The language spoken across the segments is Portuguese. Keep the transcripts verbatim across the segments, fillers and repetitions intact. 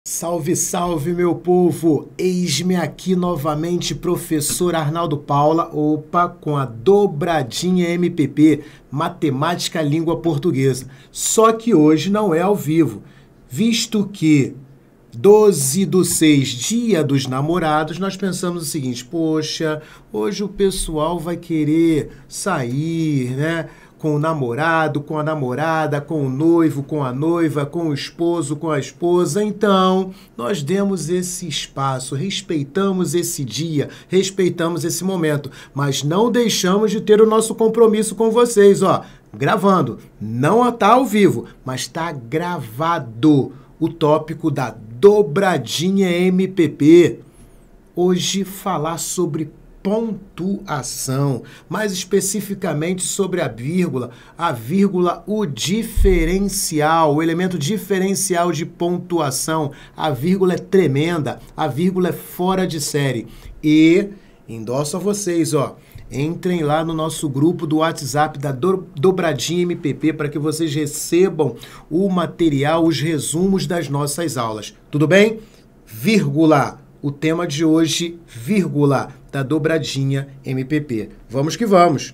Salve, salve, meu povo! Eis-me aqui novamente, professor Arnaldo Paula, opa, com a dobradinha M P P, Matemática Língua Portuguesa. Só que hoje não é ao vivo, visto que doze do seis, dia dos namorados, nós pensamos o seguinte: poxa, hoje o pessoal vai querer sair, né? Com o namorado, com a namorada, com o noivo, com a noiva, com o esposo, com a esposa. Então, nós demos esse espaço, respeitamos esse dia, respeitamos esse momento, mas não deixamos de ter o nosso compromisso com vocês, ó, gravando. Não está ao vivo, mas está gravado o tópico da dobradinha M P P. Hoje falar sobre pontuação, mais especificamente sobre a vírgula, a vírgula, o diferencial, o elemento diferencial de pontuação. A vírgula é tremenda, a vírgula é fora de série. E endosso a vocês, ó, entrem lá no nosso grupo do WhatsApp da do, Dobradinha M P P para que vocês recebam o material, os resumos das nossas aulas. Tudo bem? Vírgula. O tema de hoje, vírgula, da dobradinha M P P. Vamos que vamos.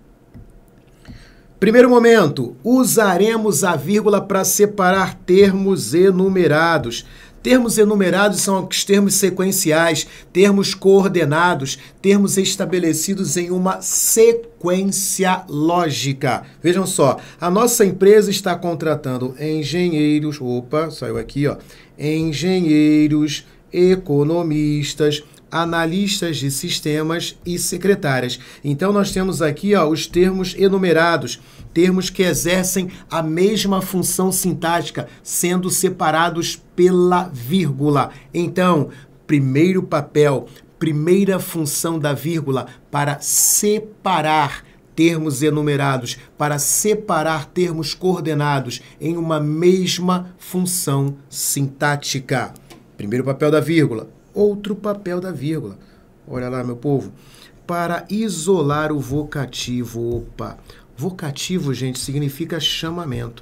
Primeiro momento, usaremos a vírgula para separar termos enumerados. Termos enumerados são os termos sequenciais, termos coordenados, termos estabelecidos em uma sequência lógica. Vejam só, a nossa empresa está contratando engenheiros, opa, saiu aqui, ó, engenheiros, economistas, analistas de sistemas e secretárias. Então, nós temos aqui, ó, os termos enumerados, termos que exercem a mesma função sintática, sendo separados pela vírgula. Então, primeiro papel, primeira função da vírgula para separar termos enumerados, para separar termos coordenados em uma mesma função sintática. Primeiro papel da vírgula. Outro papel da vírgula. Olha lá, meu povo. Para isolar o vocativo. Opa. Vocativo, gente, significa chamamento.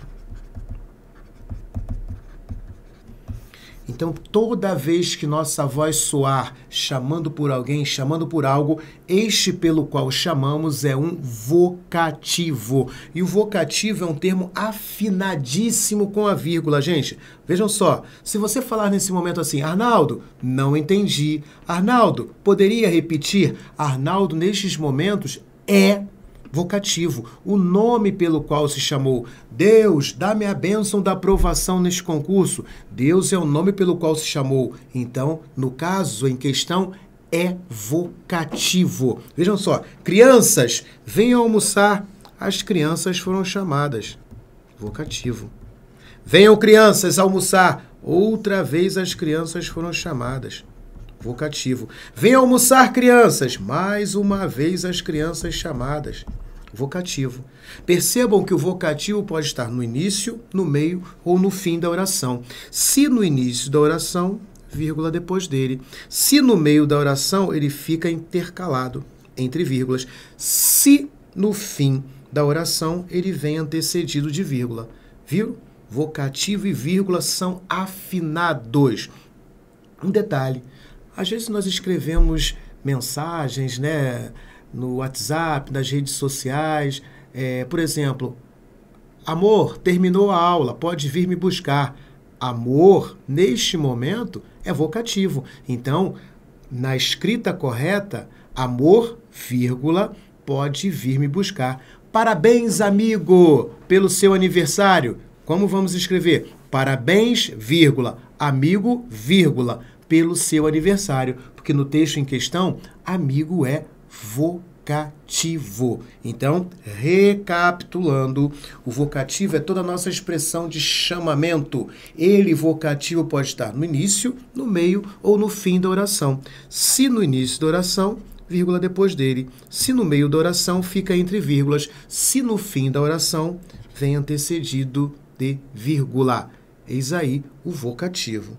Então, toda vez que nossa voz soar chamando por alguém, chamando por algo, este pelo qual chamamos é um vocativo. E o vocativo é um termo afinadíssimo com a vírgula, gente. Vejam só, se você falar nesse momento assim, Arnaldo, não entendi. Arnaldo, poderia repetir? Arnaldo, nestes momentos, é vocativo, o nome pelo qual se chamou. Deus, dá-me a bênção da aprovação neste concurso. Deus é o nome pelo qual se chamou. Então, no caso em questão, é vocativo. Vejam só, crianças, venham almoçar. As crianças foram chamadas. Vocativo. Venham crianças almoçar. Outra vez as crianças foram chamadas. Vocativo. Venham almoçar, crianças. Mais uma vez as crianças chamadas. Vocativo. Percebam que o vocativo pode estar no início, no meio ou no fim da oração. Se no início da oração, vírgula depois dele. Se no meio da oração, ele fica intercalado entre vírgulas. Se no fim da oração, ele vem antecedido de vírgula. Viu? Vocativo e vírgula são afinados. Um detalhe. Às vezes nós escrevemos mensagens, né, no WhatsApp, nas redes sociais, é, por exemplo, amor, terminou a aula, pode vir me buscar. Amor, neste momento, é vocativo. Então, na escrita correta, amor, vírgula, pode vir me buscar. Parabéns, amigo, pelo seu aniversário. Como vamos escrever? Parabéns, vírgula, amigo, vírgula, pelo seu aniversário, porque no texto em questão, amigo é vocativo. Então, recapitulando, o vocativo é toda a nossa expressão de chamamento. Ele, vocativo, pode estar no início, no meio ou no fim da oração. Se no início da oração, vírgula depois dele. Se no meio da oração, fica entre vírgulas. Se no fim da oração, vem antecedido de vírgula. Eis aí o vocativo.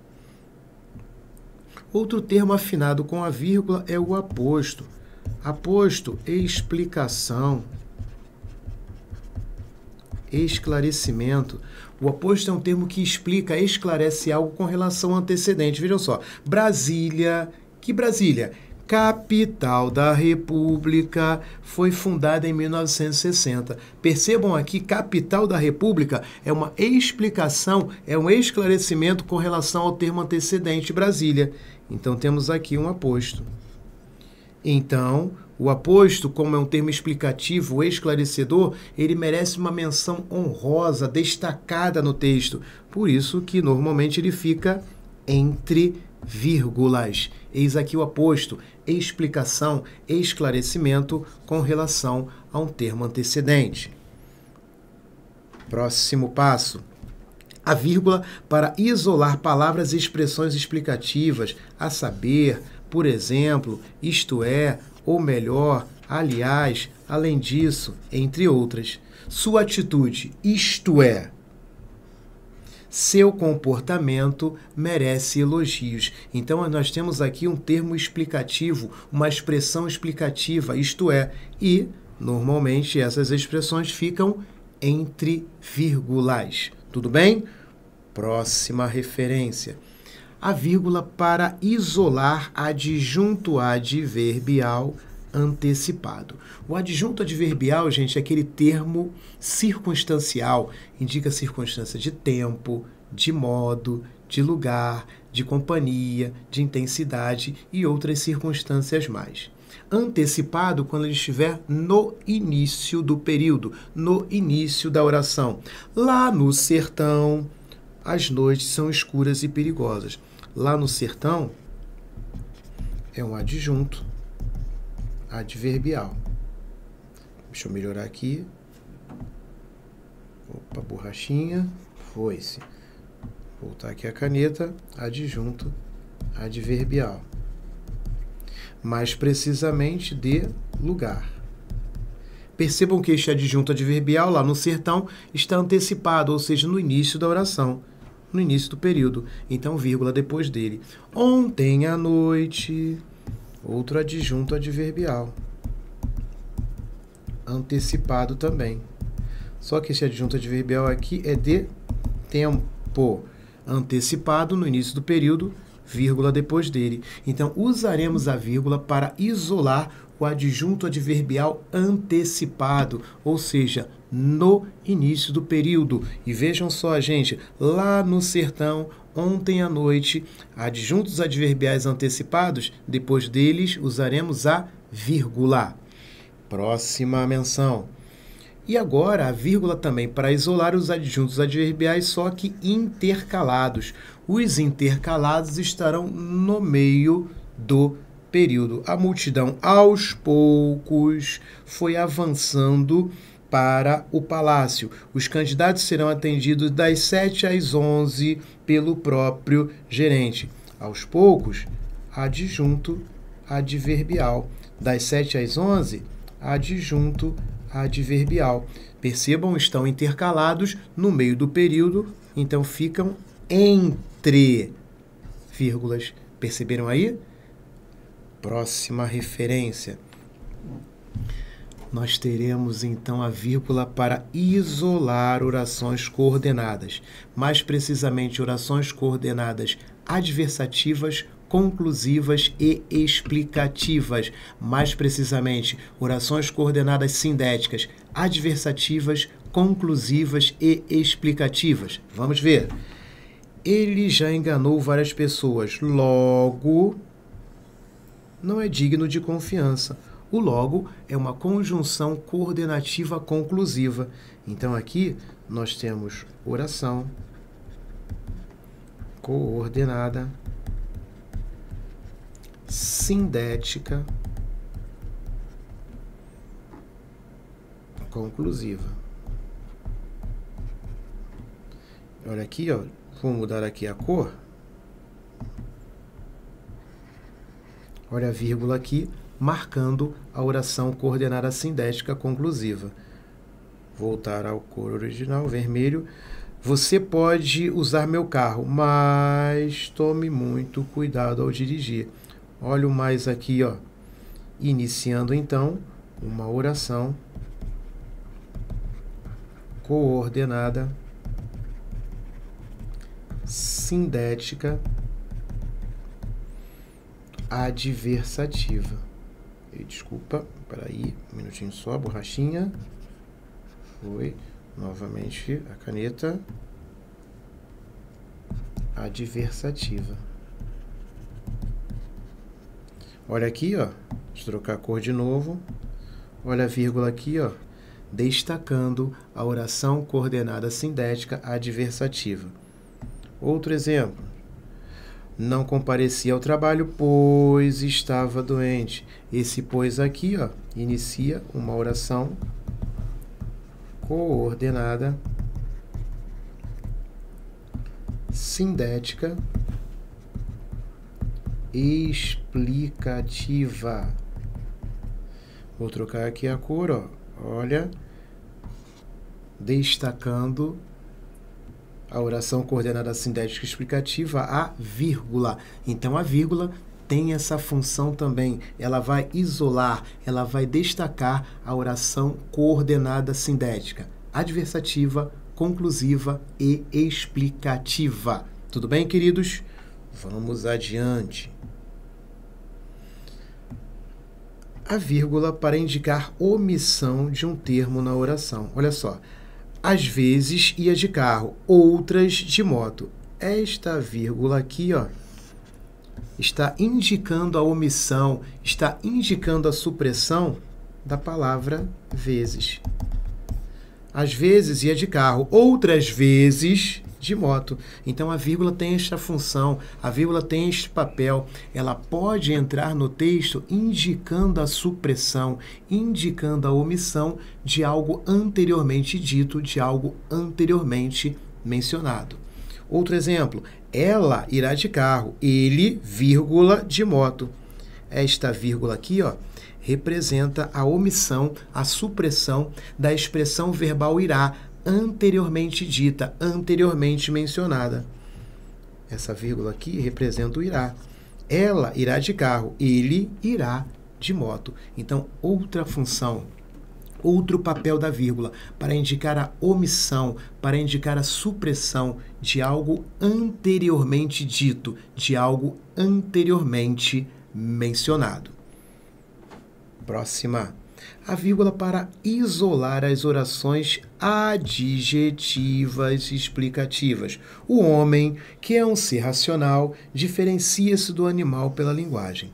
Outro termo afinado com a vírgula é o aposto. Aposto, explicação. esclarecimento. O aposto é um termo que explica, esclarece algo com relação ao antecedente. Vejam só, Brasília, que Brasília? Capital da República, foi fundada em mil novecentos e sessenta. Percebam aqui, capital da República é uma explicação, é um esclarecimento com relação ao termo antecedente, Brasília. Então, temos aqui um aposto. Então, o aposto, como é um termo explicativo, esclarecedor, ele merece uma menção honrosa, destacada no texto. Por isso que, normalmente, ele fica entre vírgulas. Eis aqui o aposto, explicação, esclarecimento com relação a um termo antecedente. Próximo passo. A vírgula para isolar palavras e expressões explicativas, a saber, por exemplo, isto é, ou melhor, aliás, além disso, entre outras. Sua atitude, isto é, seu comportamento merece elogios. Então, nós temos aqui um termo explicativo, uma expressão explicativa, isto é, e, normalmente, essas expressões ficam entre vírgulas. Tudo bem? Próxima referência. A vírgula para isolar adjunto adverbial antecipado. O adjunto adverbial, gente, é aquele termo circunstancial, indica circunstância de tempo, de modo, de lugar, de companhia, de intensidade e outras circunstâncias mais. Antecipado quando ele estiver no início do período, no início da oração. Lá no sertão, as noites são escuras e perigosas. Lá no sertão é um adjunto adverbial. Deixa eu melhorar aqui. Opa, borrachinha. Foi-se. Voltar aqui a caneta. Adjunto adverbial. Mais precisamente de lugar. Percebam que este adjunto adverbial lá no sertão está antecipado, ou seja, no início da oração. No início do período. Então, vírgula depois dele. Ontem à noite... Outro adjunto adverbial. Antecipado também. Só que esse adjunto adverbial aqui é de tempo. Antecipado no início do período, vírgula depois dele. Então, usaremos a vírgula para isolar o adjunto adverbial antecipado, ou seja, no início do período. E vejam só, gente, lá no sertão, ontem à noite, adjuntos adverbiais antecipados, depois deles usaremos a vírgula. Próxima menção. E agora a vírgula também para isolar os adjuntos adverbiais, só que intercalados. Os intercalados estarão no meio do período. A multidão, aos poucos, foi avançando para o palácio. Os candidatos serão atendidos das sete às onze pelo próprio gerente. Aos poucos, adjunto adverbial. Das sete às onze, adjunto adverbial. Percebam, estão intercalados no meio do período, então ficam entre vírgulas. Perceberam aí? Próxima referência. Nós teremos, então, a vírgula para isolar orações coordenadas. Mais precisamente, orações coordenadas adversativas, conclusivas e explicativas. Mais precisamente, orações coordenadas sindéticas, adversativas, conclusivas e explicativas. Vamos ver. Ele já enganou várias pessoas. Logo, não é digno de confiança. O logo é uma conjunção coordenativa conclusiva. Então, aqui nós temos oração coordenada sindética conclusiva. Olha aqui, ó, vou mudar aqui a cor. Olha a vírgula aqui, marcando a oração coordenada sindética conclusiva. Voltar ao cor original, vermelho. Você pode usar meu carro, mas tome muito cuidado ao dirigir. Olha o mais aqui, ó. Iniciando, então, uma oração coordenada sindética adversativa. E, desculpa, peraí, um minutinho só, borrachinha. Foi, novamente, a caneta adversativa. Olha aqui, ó, deixa eu trocar a cor de novo. Olha a vírgula aqui, ó, destacando a oração coordenada sindética adversativa. Outro exemplo. Não comparecia ao trabalho, pois estava doente. Esse pois aqui, ó, inicia uma oração coordenada sindética explicativa. Vou trocar aqui a cor, ó. Olha, destacando a oração coordenada sindética explicativa, a vírgula. Então, a vírgula tem essa função também. Ela vai isolar, ela vai destacar a oração coordenada sindética, adversativa, conclusiva e explicativa. Tudo bem, queridos? Vamos adiante. A vírgula para indicar omissão de um termo na oração. Olha só. Às vezes ia de carro, outras de moto. Esta vírgula aqui, ó, está indicando a omissão, está indicando a supressão da palavra vezes. Às vezes ia de carro, outras vezes de moto. Então, a vírgula tem esta função, a vírgula tem este papel. Ela pode entrar no texto indicando a supressão, indicando a omissão de algo anteriormente dito, de algo anteriormente mencionado. Outro exemplo, ela irá de carro, ele, vírgula, de moto. Esta vírgula aqui, ó, representa a omissão, a supressão da expressão verbal irá, anteriormente dita, anteriormente mencionada. Essa vírgula aqui representa o irá. Ela irá de carro, ele irá de moto. Então, outra função, outro papel da vírgula, para indicar a omissão, para indicar a supressão de algo anteriormente dito, de algo anteriormente mencionado. Próxima. A vírgula para isolar as orações adjetivas explicativas. O homem, que é um ser racional, diferencia-se do animal pela linguagem.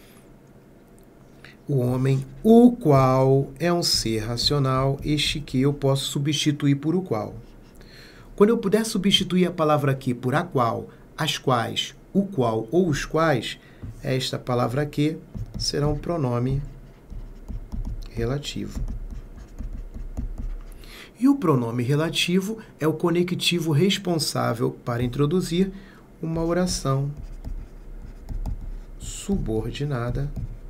O homem, o qual é um ser racional, este que eu posso substituir por o qual. Quando eu puder substituir a palavra aqui por a qual, as quais, o qual ou os quais, esta palavra aqui será um pronome relativo. E o pronome relativo é o conectivo responsável para introduzir uma oração subordinada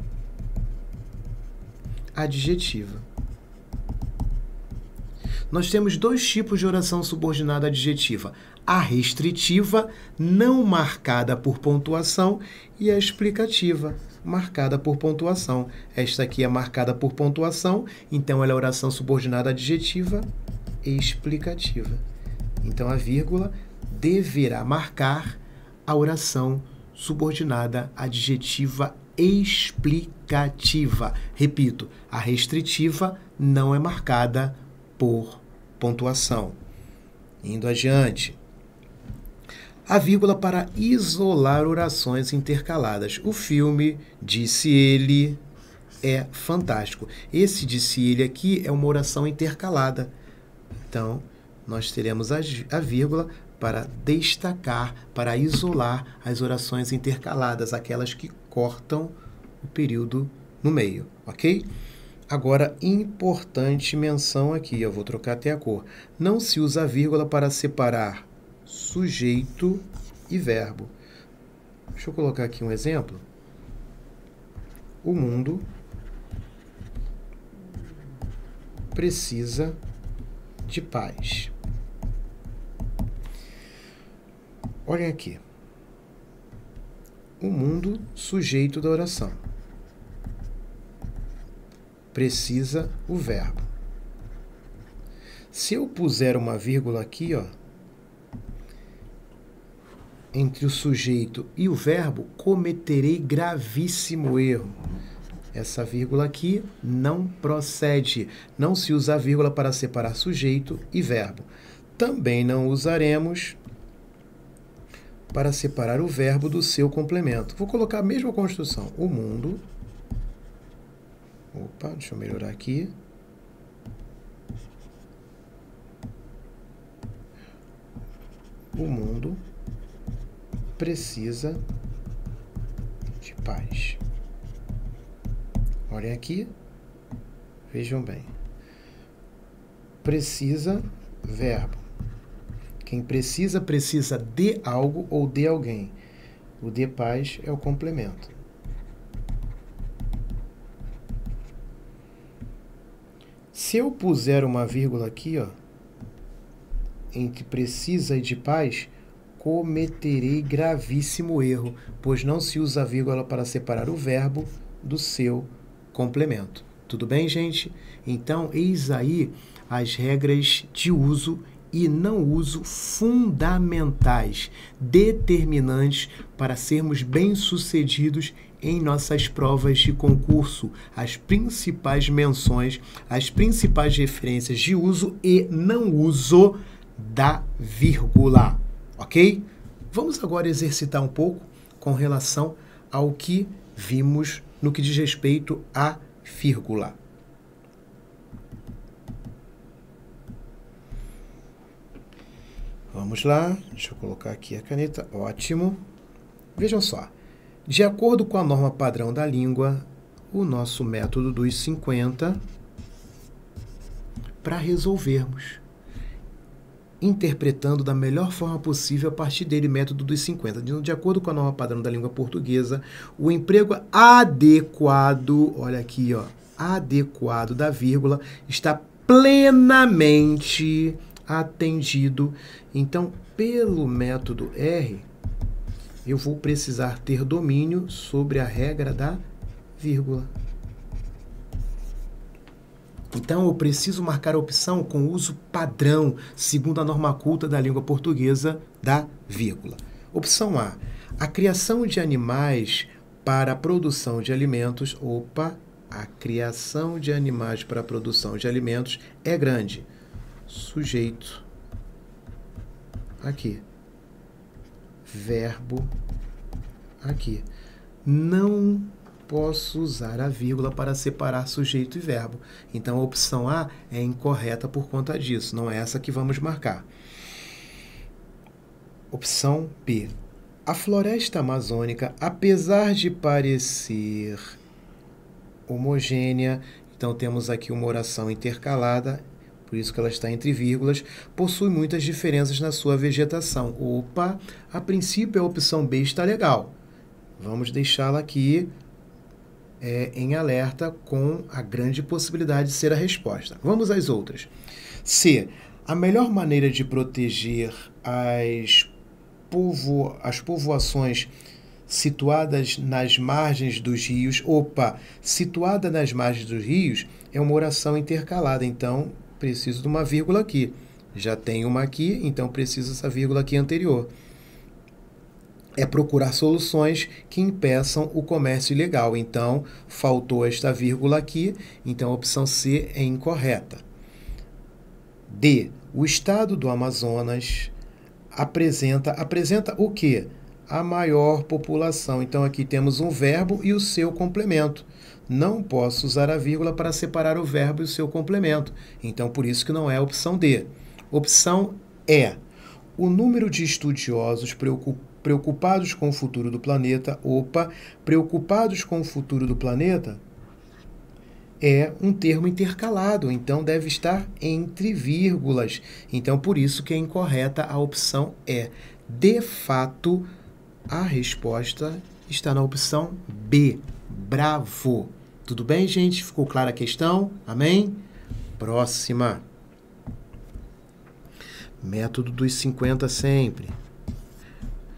adjetiva. Nós temos dois tipos de oração subordinada adjetiva: a restritiva, não marcada por pontuação, e a explicativa, marcada por pontuação. Esta aqui é marcada por pontuação, então ela é oração subordinada adjetiva explicativa. Então a vírgula deverá marcar a oração subordinada adjetiva explicativa. Repito, a restritiva não é marcada por pontuação. Indo adiante. A vírgula para isolar orações intercaladas. O filme, disse ele, é fantástico. Esse disse ele aqui é uma oração intercalada. Então, nós teremos a, a vírgula para destacar, para isolar as orações intercaladas, aquelas que cortam o período no meio, ok? Agora, importante menção aqui, eu vou trocar até a cor. Não se usa a vírgula para separar sujeito e verbo. Deixa eu colocar aqui um exemplo. O mundo precisa de paz. Olhem aqui. O mundo, sujeito da oração. Precisa o verbo. Se eu puser uma vírgula aqui, ó, entre o sujeito e o verbo, cometerei gravíssimo erro. Essa vírgula aqui não procede. Não se usa a vírgula para separar sujeito e verbo. Também não usaremos para separar o verbo do seu complemento. Vou colocar a mesma construção. O mundo. Opa, deixa eu melhorar aqui. O mundo precisa de paz. Olhem aqui, vejam bem. Precisa, verbo. Quem precisa, precisa de algo ou de alguém. O de paz é o complemento. Se eu puser uma vírgula aqui, ó, entre precisa e de paz, cometerei gravíssimo erro, pois não se usa a vírgula para separar o verbo do seu complemento. Tudo bem, gente? Então, eis aí as regras de uso e não uso fundamentais, determinantes para sermos bem-sucedidos em nossas provas de concurso. As principais menções, as principais referências de uso e não uso da vírgula. Ok? Vamos agora exercitar um pouco com relação ao que vimos no que diz respeito à vírgula. Vamos lá, deixa eu colocar aqui a caneta, ótimo. Vejam só, de acordo com a norma padrão da língua, o nosso método dos cinquenta, para resolvermos, interpretando da melhor forma possível a partir dele, método dos cinquenta. De acordo com a norma padrão da língua portuguesa, o emprego adequado, olha aqui, ó, adequado da vírgula, está plenamente atendido. Então, pelo método R, eu vou precisar ter domínio sobre a regra da vírgula. Então, eu preciso marcar a opção com uso padrão, segundo a norma culta da língua portuguesa, da vírgula. Opção A. A criação de animais para a produção de alimentos. Opa! A criação de animais para a produção de alimentos é grande. Sujeito. Aqui. Verbo. Aqui. Não posso usar a vírgula para separar sujeito e verbo. Então, a opção A é incorreta por conta disso. Não é essa que vamos marcar. Opção B. A floresta amazônica, apesar de parecer homogênea, então temos aqui uma oração intercalada, por isso que ela está entre vírgulas, possui muitas diferenças na sua vegetação. Opa, a princípio a opção B está legal. Vamos deixá-la aqui É, em alerta com a grande possibilidade de ser a resposta. Vamos às outras. C. A melhor maneira de proteger as, povo, as povoações situadas nas margens dos rios. Opa! Situada nas margens dos rios é uma oração intercalada, então preciso de uma vírgula aqui. Já tem uma aqui, então preciso dessa vírgula aqui anterior. É procurar soluções que impeçam o comércio ilegal. Então, faltou esta vírgula aqui, então a opção C é incorreta. D. O estado do Amazonas apresenta, apresenta o quê? A maior população. Então, aqui temos um verbo e o seu complemento. Não posso usar a vírgula para separar o verbo e o seu complemento. Então, por isso que não é a opção D. Opção E. O número de estudiosos preocupados Preocupados com o futuro do planeta, opa, preocupados com o futuro do planeta é um termo intercalado, então deve estar entre vírgulas. Então, por isso que é incorreta a opção E. De fato, a resposta está na opção B. Bravo. Tudo bem, gente? Ficou clara a questão? Amém? Próxima. Método dos cinquenta sempre.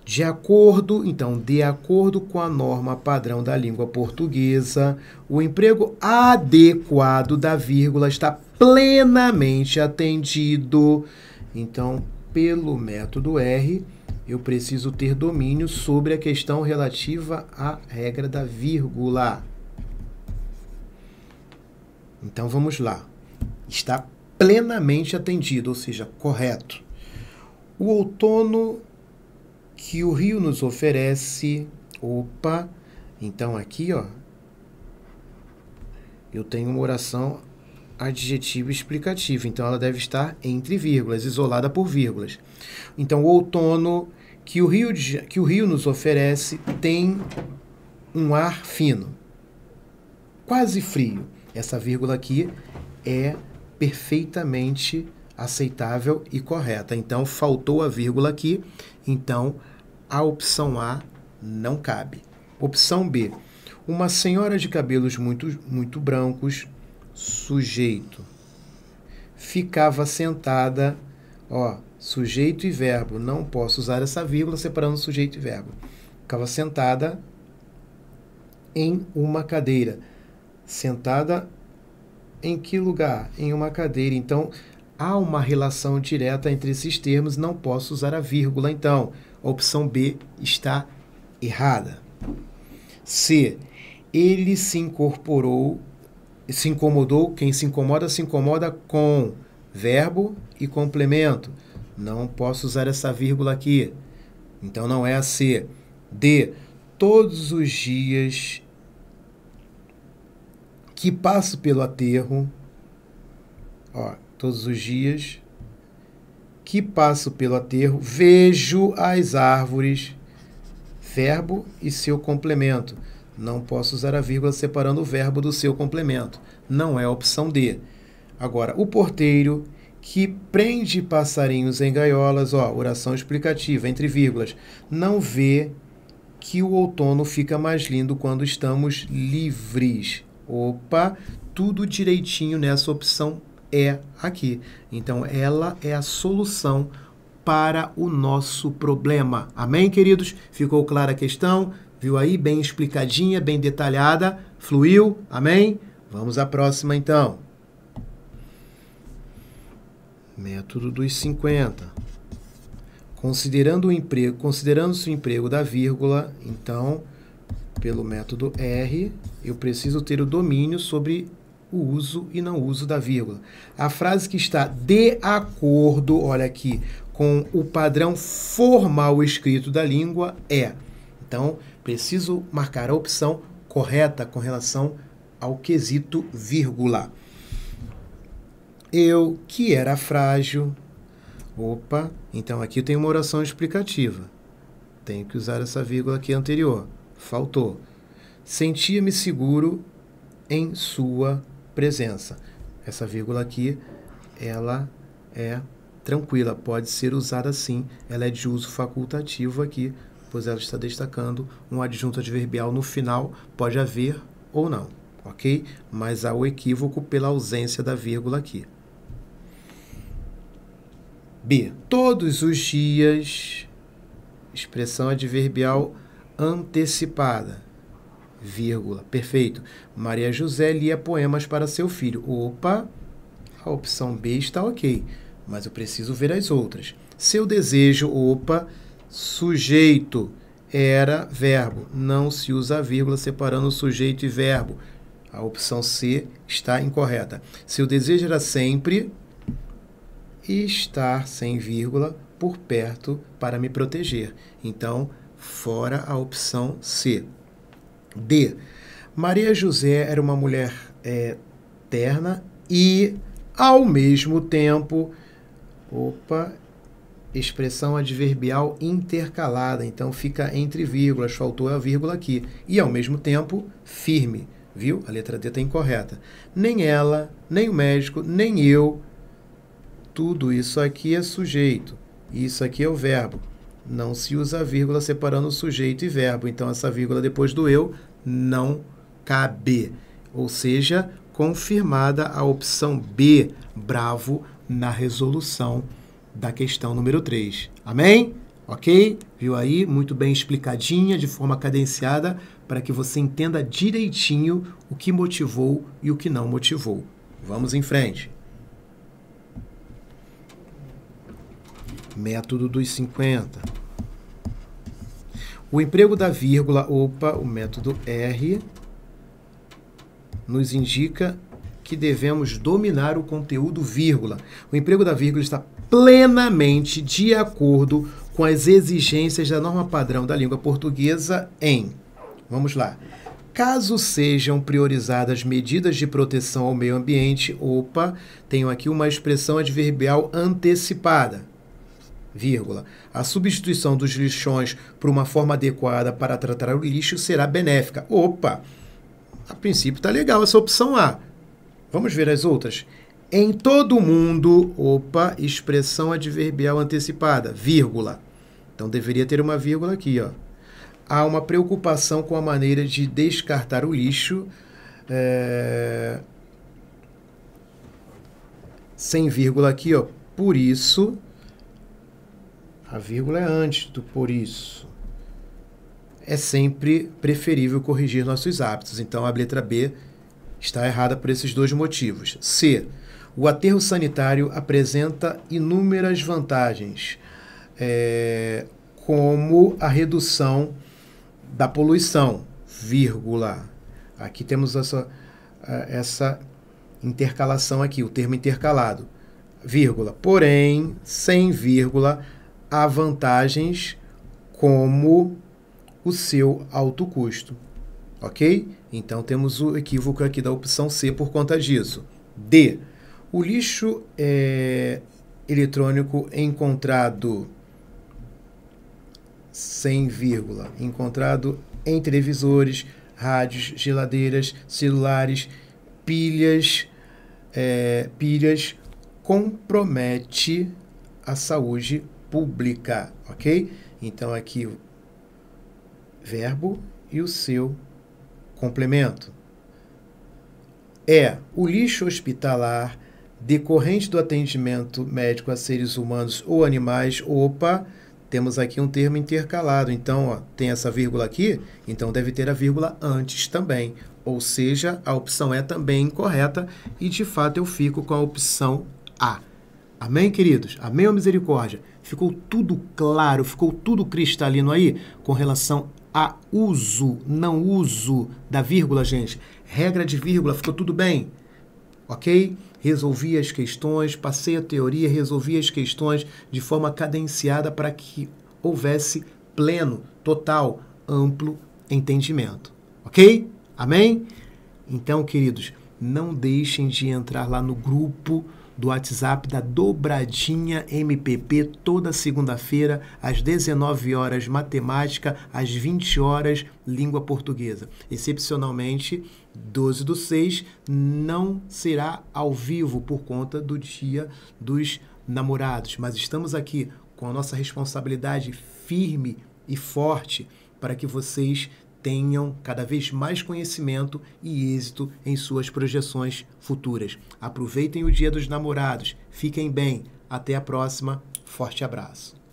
De acordo, então, de acordo com a norma padrão da língua portuguesa, o emprego adequado da vírgula está plenamente atendido. Então, pelo método R, eu preciso ter domínio sobre a questão relativa à regra da vírgula. Então, vamos lá. Está plenamente atendido, ou seja, correto. O outono que o rio nos oferece, opa, então aqui, ó, eu tenho uma oração adjetiva explicativa, então ela deve estar entre vírgulas, isolada por vírgulas. Então, o outono que o rio, de, que o rio nos oferece tem um ar fino, quase frio. Essa vírgula aqui é perfeitamente aceitável e correta. Então, faltou a vírgula aqui, então a opção A não cabe. Opção B. Uma senhora de cabelos muito, muito brancos, sujeito, ficava sentada, ó, sujeito e verbo, não posso usar essa vírgula separando sujeito e verbo. Ficava sentada em uma cadeira. Sentada em que lugar? Em uma cadeira. Então, há uma relação direta entre esses termos, não posso usar a vírgula, então. A opção B está errada. C. Ele se incorporou, se incomodou, quem se incomoda, se incomoda com verbo e complemento. Não posso usar essa vírgula aqui. Então, não é a C. D. Todos os dias que passo pelo aterro, ó, todos os dias que passo pelo aterro, vejo as árvores, verbo e seu complemento. Não posso usar a vírgula separando o verbo do seu complemento. Não é a opção D. Agora, o porteiro que prende passarinhos em gaiolas, ó, oração explicativa, entre vírgulas, não vê que o outono fica mais lindo quando estamos livres. Opa, tudo direitinho nessa opção é aqui. Então, ela é a solução para o nosso problema. Amém, queridos? Ficou clara a questão? Viu aí? Bem explicadinha, bem detalhada. Fluiu? Amém? Vamos à próxima, então. Método dos cinquenta. Considerando o emprego, considerando-se o emprego da vírgula, então, pelo método R, eu preciso ter o domínio sobre o uso e não uso da vírgula. A frase que está de acordo, olha aqui, com o padrão formal escrito da língua é. Então, preciso marcar a opção correta com relação ao quesito vírgula. Eu, que era frágil. Opa, então aqui tem uma oração explicativa. Tenho que usar essa vírgula aqui anterior. Faltou. Sentia-me seguro em sua presença. Essa vírgula aqui, ela é tranquila, pode ser usada sim. Ela é de uso facultativo aqui, pois ela está destacando um adjunto adverbial no final, pode haver ou não, ok? Mas há o equívoco pela ausência da vírgula aqui. B. Todos os dias, expressão adverbial antecipada, vírgula, perfeito. Maria José lia poemas para seu filho. Opa, a opção B está ok, mas eu preciso ver as outras. Seu desejo, opa, sujeito, era verbo. Não se usa a vírgula separando sujeito e verbo. A opção C está incorreta. Seu desejo era sempre estar sem vírgula por perto para me proteger. Então, fora a opção C. D. Maria José era uma mulher é, terna e, ao mesmo tempo, opa, expressão adverbial intercalada. Então, fica entre vírgulas, faltou a vírgula aqui. E, ao mesmo tempo, firme. Viu? A letra D está incorreta. Nem ela, nem o médico, nem eu. Tudo isso aqui é sujeito. Isso aqui é o verbo. Não se usa a vírgula separando sujeito e verbo. Então, essa vírgula depois do eu não cabe. Ou seja, confirmada a opção B, bravo, na resolução da questão número três. Amém? Ok? Viu aí? Muito bem explicadinha, de forma cadenciada, para que você entenda direitinho o que motivou e o que não motivou. Vamos em frente. Método dos cinquenta. O emprego da vírgula, opa, o método R, nos indica que devemos dominar o conteúdo vírgula. O emprego da vírgula está plenamente de acordo com as exigências da norma padrão da língua portuguesa em, vamos lá, caso sejam priorizadas medidas de proteção ao meio ambiente, opa, tenho aqui uma expressão adverbial antecipada, vírgula, a substituição dos lixões por uma forma adequada para tratar o lixo será benéfica. Opa, a princípio está legal essa opção A. Vamos ver as outras. Em todo mundo, opa, expressão adverbial antecipada, vírgula. Então, deveria ter uma vírgula aqui, ó. Há uma preocupação com a maneira de descartar o lixo, é... sem vírgula aqui, ó. Por isso, a vírgula é antes do por isso. É sempre preferível corrigir nossos hábitos. Então, a letra B está errada por esses dois motivos. C. O aterro sanitário apresenta inúmeras vantagens, é, como a redução da poluição, vírgula. Aqui temos essa, essa intercalação aqui, o termo intercalado, vírgula. Porém, sem vírgula, há vantagens como o seu alto custo. Ok? Então, temos o equívoco aqui da opção C por conta disso. D. O lixo é, eletrônico encontrado, sem vírgula, encontrado em televisores, rádios, geladeiras, celulares, pilhas, é, pilhas, compromete a saúde pública. Ok? Então, aqui o verbo e o seu complemento. É, o lixo hospitalar decorrente do atendimento médico a seres humanos ou animais, opa, temos aqui um termo intercalado. Então, ó, tem essa vírgula aqui, então deve ter a vírgula antes também. Ou seja, a opção E também incorreta e, de fato, eu fico com a opção A. Amém, queridos? Amém ou misericórdia? Ficou tudo claro, ficou tudo cristalino aí com relação a uso, não uso da vírgula, gente. Regra de vírgula, ficou tudo bem? Ok? Resolvi as questões, passei a teoria, resolvi as questões de forma cadenciada para que houvesse pleno, total, amplo entendimento. Ok? Amém? Então, queridos, não deixem de entrar lá no grupo do WhatsApp da Dobradinha M P P, toda segunda-feira, às dezenove horas, matemática, às vinte horas, língua portuguesa. Excepcionalmente, doze do seis não será ao vivo por conta do Dia dos Namorados, mas estamos aqui com a nossa responsabilidade firme e forte para que vocês tenham cada vez mais conhecimento e êxito em suas projeções futuras. Aproveitem o Dia dos Namorados. Fiquem bem. Até a próxima. Forte abraço.